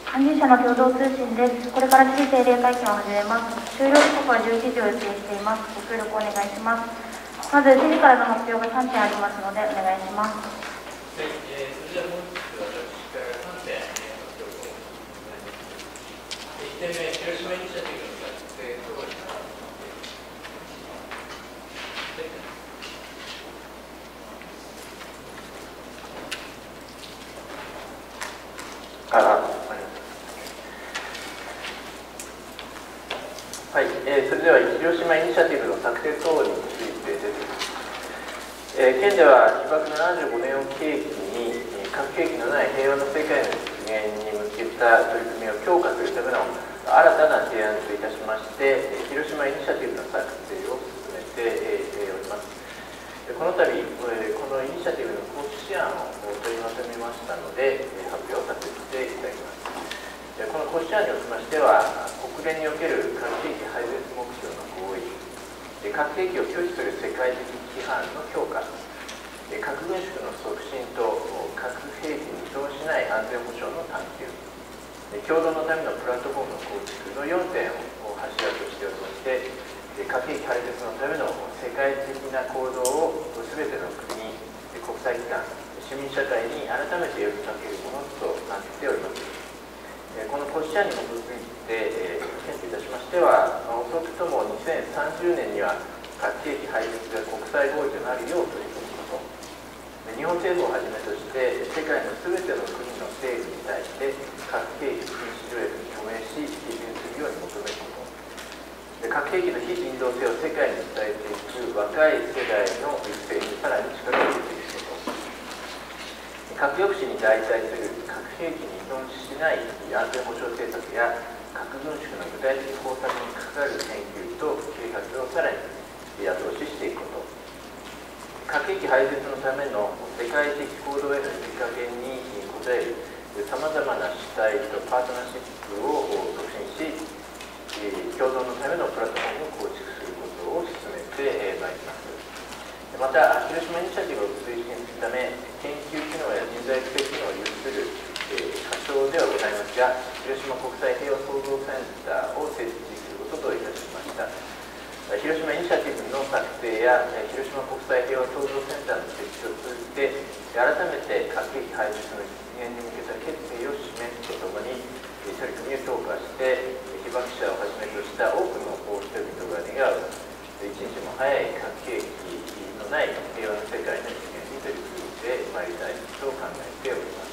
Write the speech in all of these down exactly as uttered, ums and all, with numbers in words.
関係者の共同通信です。これから知事定例会見を始めます。終了時刻はじゅういちじを予定しています。ご協力お願いします。まず知事からの発表がさんてんありますのでお願いします。 はい、えー、それでは本日私からさんてん発表を行います。いってんめ、広島イニシアティブの作成とああはい、えー、それでは広島イニシアティブの作成等についてです。えー、県では被爆ななじゅうごねんを契機に、核兵器のない平和な世界の実現に向けた取り組みを強化するための新たな提案といたしまして、広島イニシアティブの作成を進めております。この度、このイニシアティブの公式案を取りまとめましたので、発表させていただきます。この公式案におきましては、国連における核兵器廃絶目標の合意、核兵器を拒否する世界的規範の強化、核軍縮の促進と核兵器に依存しない安全保障の探求、共同のためのプラットフォームの構築のよんてんを柱としておりまして、核兵器廃絶のための世界的な行動を全ての国、国際機関、市民社会に改めて呼びかけるものとなっております。この公式案に基づいて、県といたしましては、遅くともにせんさんじゅうねんには核兵器廃絶が国際合意となるよう取り組むこと、日本政府をはじめとして世界の全ての国の政府に対して核兵器禁止条約に署名し批准するように求めること、核兵器の非人道性を世界に伝えていく若い世代の育成にさらに力を入れていくこと、核抑止に代替する核兵器に依存しない安全保障政策や核軍縮の具体的方策にかかる研究と啓発をさらに後押ししていくこと、核兵器廃絶のための世界的行動への呼びかけに応えるさまざまな主体とパートナーシップを促進し、共同のためのプラットフォームを構築することを進めてまいります。また、広島イニシアティブを推進するため、研究機能や人材育成機能を有する仮称ではございますが、広島国際平和創造センターを設置することといたしました。広島イニシアティブの作成や広島国際平和創造センターの設置を通じて、改めて核兵器廃絶の実現に向けた決意を示すとともに、取り組みを強化して、被爆者をはじめとした多くの人々が願う一日も早い核兵器のない平和な世界の実現に取り組んでまいりたいと考えております。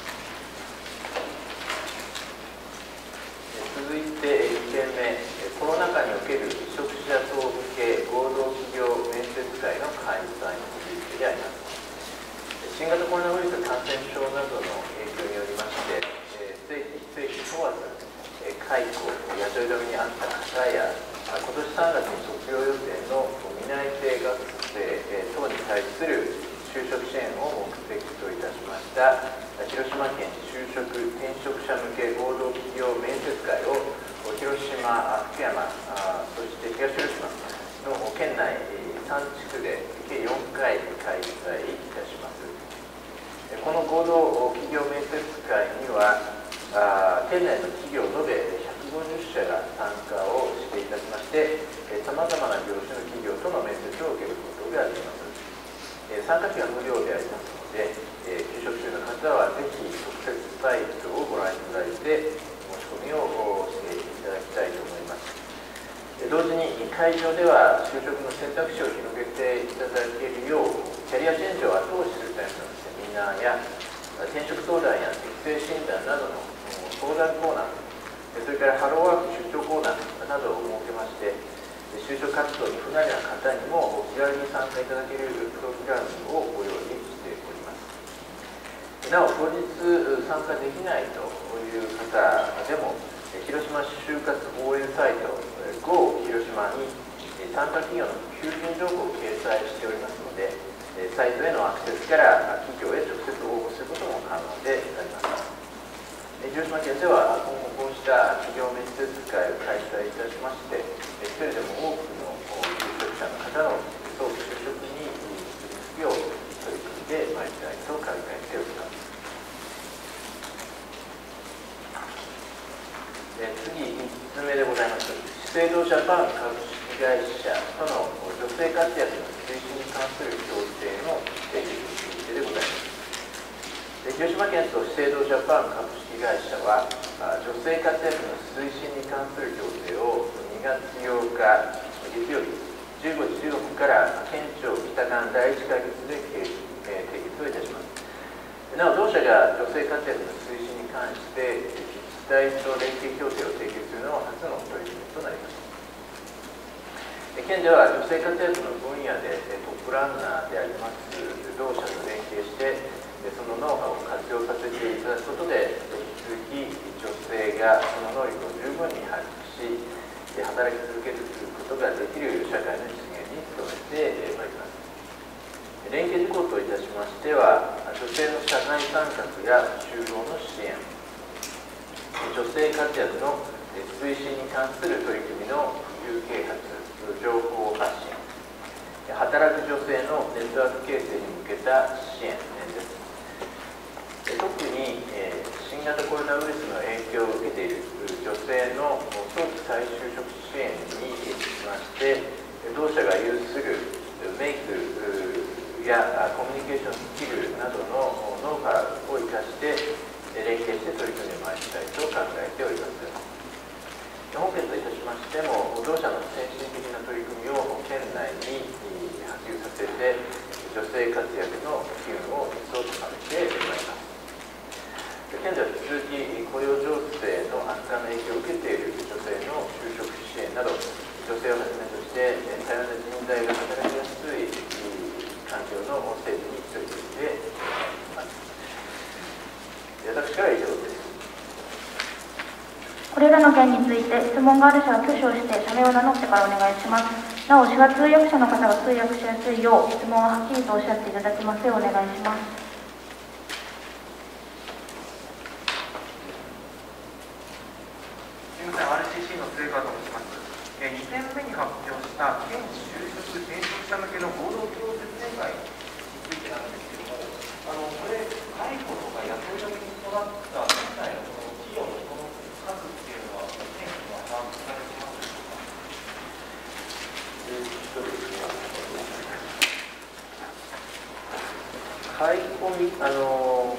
続いてにてんめ、コロナ禍における離職者等向け合同企業面接会の開催についてであります。新型コロナウイルス感染症などの影響によりまして、正規非正規問わず解雇、雇い止めにあった方や、今年さんがつに卒業予定の担い手学生等に対する就職支援を目的といたしました広島県就職転職者向け合同企業面接会を広島、福山、そして東広島の県内さん地区で計よんかい開催いたします。この合同企業面接会には、県内の企業延べひゃくごじゅっしゃが参加をしていたしまして、さまざまな業種の企業との面接を受けることができます。参加費は無料でありますので、求職中の方はぜひ特設サイトをご覧いただいて、申し込みをしていただきたいと思います。同時に会場では就職の選択肢を広げていただけるよう、キャリアチェンジを後押しするためのセミナーや、転職相談や適正診断などの相談コーナー、それからハローワーク出張コーナーなどを設けまして、就職活動に不慣れな方にも気軽に参加いただけるプログラムをご用意しております。なお、当日参加できないという方でも、広島就活応援サイト ゴー 広島に参加企業の求人情報を掲載しておりますので、サイトへのアクセスから企業へ直接応募することも可能であります。広島県では今後こうした企業面接会を開催いたしまして、一人でも多くの就職者の方の早期就職に結びつくよう取り組んでまいりたいと考えております。 えー、次、みっつめでございます。資生堂ジャパン株式会社との女性活躍の推進に関する協定の締結についてでございます。広島県と資生堂ジャパン株式会社は、女性活躍の推進に関する協定をにがつようか月曜日じゅうごじじゅうごふんから県庁北館第一会議室で締結をいたします。なお、同社が女性活躍の推進に関して自治体と連携協定を締結するのは初の取り組みとなります。県では女性活躍の分野でトップランナーであります同社と連携してそのノウハウを活用させていただくことで引き続き女性がその能力を十分に発揮し働き続けることができる社会の実現に努めてまいります。連携事項といたしましては女性の社会参画や就労の支援、女性活躍の推進に関する取り組みの普及啓発、情報発信、働く女性のネットワーク形成に向けた支援です。特に新型コロナウイルスの影響を受けている女性の早期再就職支援につきまして同社が有するメイクやコミュニケーションスキルなどのノウハウを生かして連携して取り組んでまいりたいと考えております。本件といたしましても、同社の先進的な取り組みを県内に波及させて、女性活躍の機運を一層高めてまいります。県では引き続き雇用情勢の悪化の影響を受けている女性の就職支援など、女性をはじめとして多様な人材が働きやすい環境の整備に取り組んでまいります。私からは以上です。 これらの件について質問がある者は挙手をして社名を名乗ってからお願いします。なお、手話通訳者の方が通訳しやすいよう質問をはっきりとおっしゃっていただきますようお願いします。 すみません、アールシーシー の末川と申します。にてんめに発表した県就職転職者向けの合同企業説明会についてなんですけれども、あのこれ、解雇とか雇い止めに育った県内のこの企業のこの数っていうのは、県には把握されていますでしょうか。 えーっとですね、買い込み、あの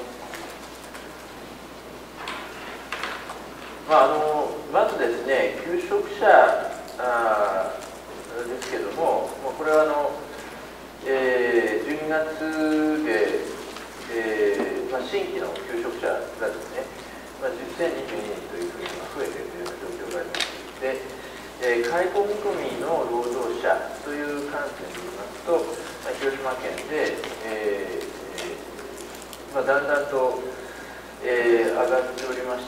まあ、あのまずですね、求職者あですけども、これはあの、えー、じゅうにがつで、えーまあ、新規の求職者がですね、まあ、せんにじゅうににんというふうに増えているというような状況があります。で、えー、解雇見込みの労働者という観点で言いますと、まあ、広島県で、えーまあ、だんだんとえー、上がっておりまして、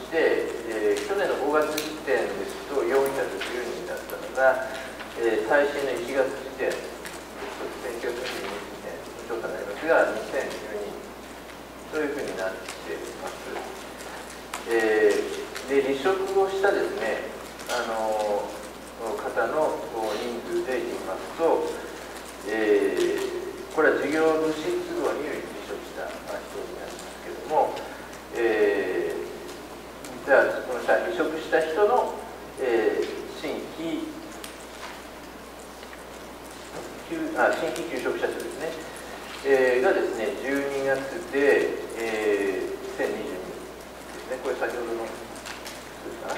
えー、去年のごがつ時点ですとよんひゃくじゅうにんだったのが、えー、最新のいちがつ時点ですとせんきゅうひゃくにじゅうににねんの調査になりますがにせんじゅうにんというふうになっています。えー、で離職をしたですね、あの方の人数で言いますと、えー、これは事業部失業により離職した人になりますけれども、えー、じゃあこの離職した人の、えー、新規あ新規求職者数ですね、えー、がですねじゅうにがつで、えー、せんにじゅうににんですね。これ先ほどの数字かな。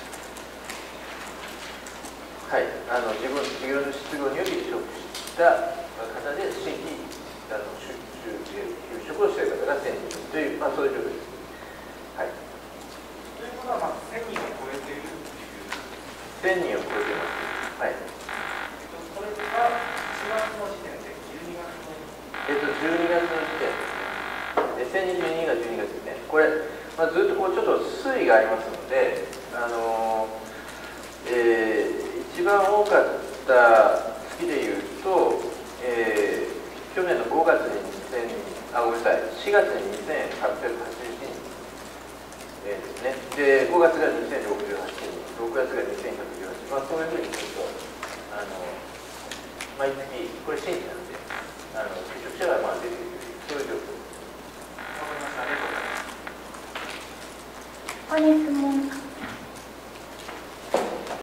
はい、あの自分事業の失業により離職した方で新規あの就就職をしている方がせんにじゅうにんという、まあ、そういう状況です。はい、 ということは、まあ、せんにんを超えているっていう。 せんにんを超えています。はい。 それがしちがつの時点でじゅうにがつのえっと、じゅうにがつの時点で、せんにじゅうににんがじゅうにがつですね。これ、まあ、ずっとこうちょっと推移がありますので、あのえー、一番多かった月でいうと、えー、去年のごがつににせんにん、あ、ごめんなさい、しがつににせんはっぴゃくはちじゅういちにん。ですね、でごがつがにせんろくじゅうはちにん、ろくがつがにせんひゃくじゅうはちにん、まあ、そういうふうにすると、あの毎月、これ新規なので、あの求職者がまあ出ているという、そういう状況です。 わかりました。ありがとうございます。 他に質問